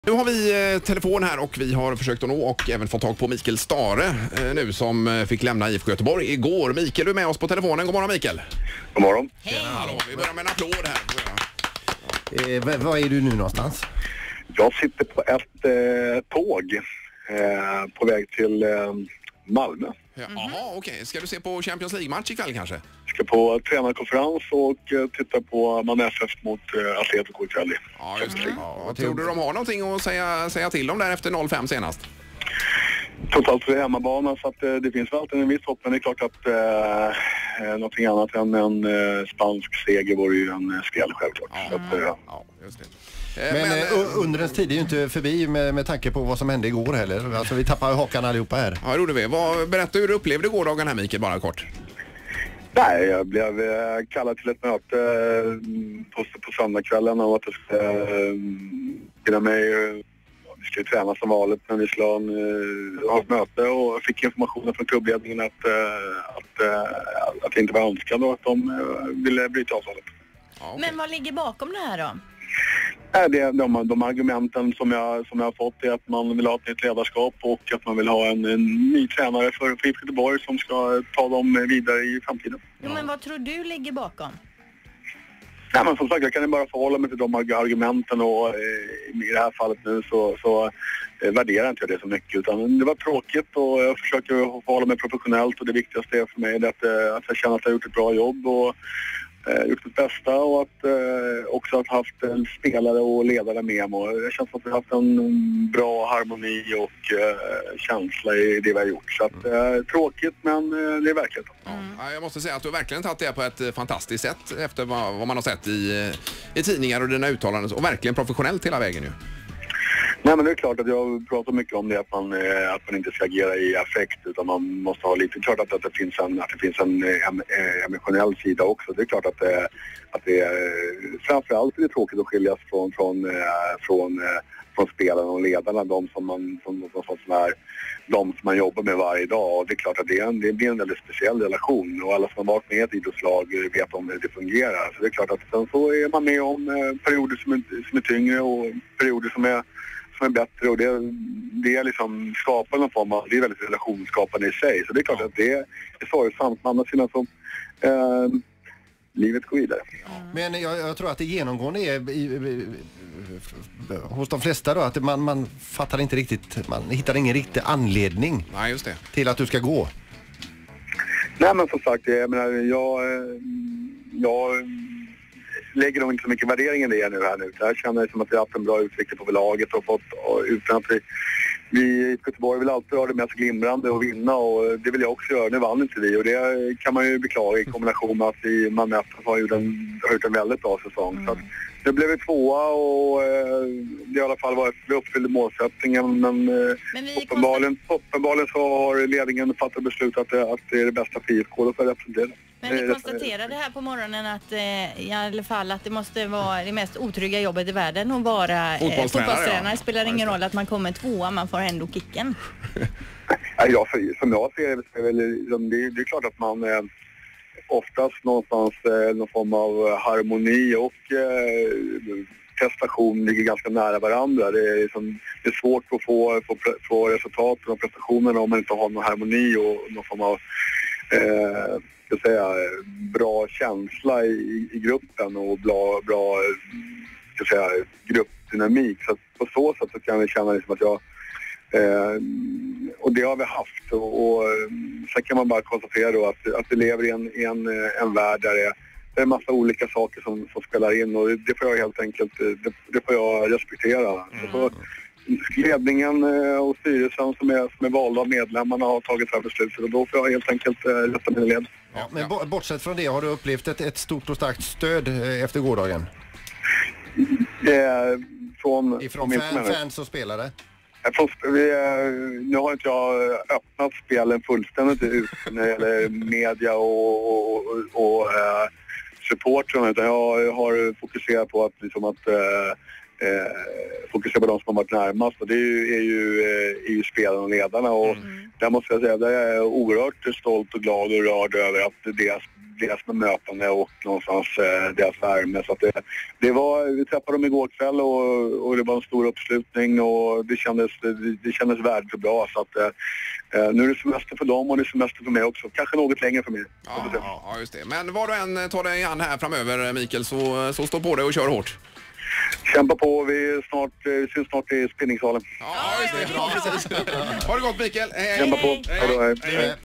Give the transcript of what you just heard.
Nu har vi telefon här och vi har försökt att nå och även fått tag på Mikael Stare nu som fick lämna IFK Göteborg igår. Mikael, du är med oss på telefonen. God morgon Mikael. God morgon. Hej. Hallå, vi börjar med en applåd här. Var är du nu någonstans? Jag sitter på ett tåg på väg till Malmö. Jaha, okej. Ska du se på Champions League-match ikväll kanske? Jag ska på tränarkonferens och titta på Malmö FF mot Atletico ikväll. Ja, just det. Ja, tror du de har någonting att säga till om där efter 0-5 senast? Totalt för hemmabana så att det finns väl alltid en viss hopp, men det är klart att någonting annat än en spansk seger vore ju en skräll självklart. Ja, så att, ja just det. Men undrens tid är ju inte förbi med tanke på vad som hände igår heller. Alltså vi tappar hakan allihopa här. Ja, det gjorde vi. Berätta hur du upplevde gårdagen här Mikael, bara kort. Nej, jag blev kallad till ett möte på söndagskvällen och att jag skulle vi ska ju träna som vanligt, men vi skulle ha ett möte och fick informationen från klubbledningen att det inte var önskad och att de ville bryta avtalet. Ja, okay. Men vad ligger bakom det här då? De argumenten som jag har fått är att man vill ha ett nytt ledarskap och att man vill ha en ny tränare för IFK Göteborg som ska ta dem vidare i framtiden. Jo, men vad tror du ligger bakom? Nej, men som sagt, jag kan ju bara förhålla mig till de argumenten och i det här fallet nu så värderar inte jag det så mycket, utan det var tråkigt och jag försöker förhålla mig professionellt och det viktigaste är för mig är att jag känner att jag har gjort ett bra jobb och gjort det bästa och att också att haft en spelare och ledare med mig. Jag känner att vi har haft en bra harmoni och känsla i det vi har gjort. Så att, tråkigt, men det är verkligt. Ja, jag måste säga att du verkligen tagit det på ett fantastiskt sätt efter vad man har sett i tidningar och dina uttalanden och verkligen professionellt hela vägen ju. Nej, men det är klart att jag pratar mycket om det att man inte ska agera i affekt, utan man måste ha lite klart att det finns en emotionell sida också. Det är klart att det framförallt är det tråkigt att skiljas från spelarna och ledarna, de som man jobbar med varje dag. Och det är klart att det blir en väldigt speciell relation och alla som har varit med i ett idrottslag vet om hur det fungerar. Så det är klart att sen så är man med om perioder som är tyngre och perioder som är bättre, och det är liksom skapar någon form av, det är väldigt relationsskapande i sig. Så det är klart att det är sorgsamt, men andra sidan så livet går vidare. Men jag tror att det genomgående är hos de flesta då, att man fattar inte riktigt, man hittar ingen riktig anledning. Nej, just det. Till att du ska gå. Nej, men som sagt, jag lägger nog inte så mycket värdering i det nu här nu. Jag känner som att vi har haft en bra utveckling på laget och fått, utan att vi i Göteborg vill alltid ha det mest glimrande och vinna, och det vill jag också göra. Nu vann inte vi och det kan man ju beklaga i kombination med att man har gjort en väldigt bra säsong. Så att det blev 2:a och det i alla fall vi uppfyllde målsättningen, men uppenbarligen så har ledningen fattat beslut att det är det bästa för IFK för att representera. Men vi konstaterade här på morgonen att i alla fall att det måste vara det mest otrygga jobbet i världen att vara fotbollstränare. Det spelar ingen roll att man kommer 2:a, man får ändå kicken. Ja, som jag ser det är klart att man oftast någonstans någon form av harmoni och prestation ligger ganska nära varandra. Det är svårt att få resultaten och prestationerna om man inte har någon harmoni och någon form av bra känsla i gruppen och bra gruppdynamik. Så på så sätt så kan vi känna liksom att och det har vi haft, och sen kan man bara konstatera då att vi lever i en värld där det är en massa olika saker som spelar in, och det får jag helt enkelt det får jag respektera. Så ledningen och styrelsen som är valda av medlemmarna har tagit det här beslutet, och då får jag helt enkelt rätta mina led. Ja, men bortsett från det, har du upplevt ett stort och starkt stöd efter gårdagen? Från fans och spelare? Nu har inte jag öppnat spelen fullständigt ut när det gäller media och supportrarna, utan jag har fokuserat på att fokusera på de som har varit närmast, och det är ju spelarna och ledarna, och där måste jag säga att jag är oerhört stolt och glad och rörd över att deras bemötande och någonstans deras värme. Så att vi träffade dem igår kväll och det var en stor uppslutning och det kändes värdigt och bra. Så att nu är det semester för dem och det är semester för mig också. Kanske något längre för mig. Ja, just det. Men vad du än tar dig an här framöver, Mikael, så stå på dig och kör hårt. Kämpa på, vi syns snart i spinningsalen. Ja, just det. Bra, precis. Ha det gott, Mikael. Kämpa på. Hej.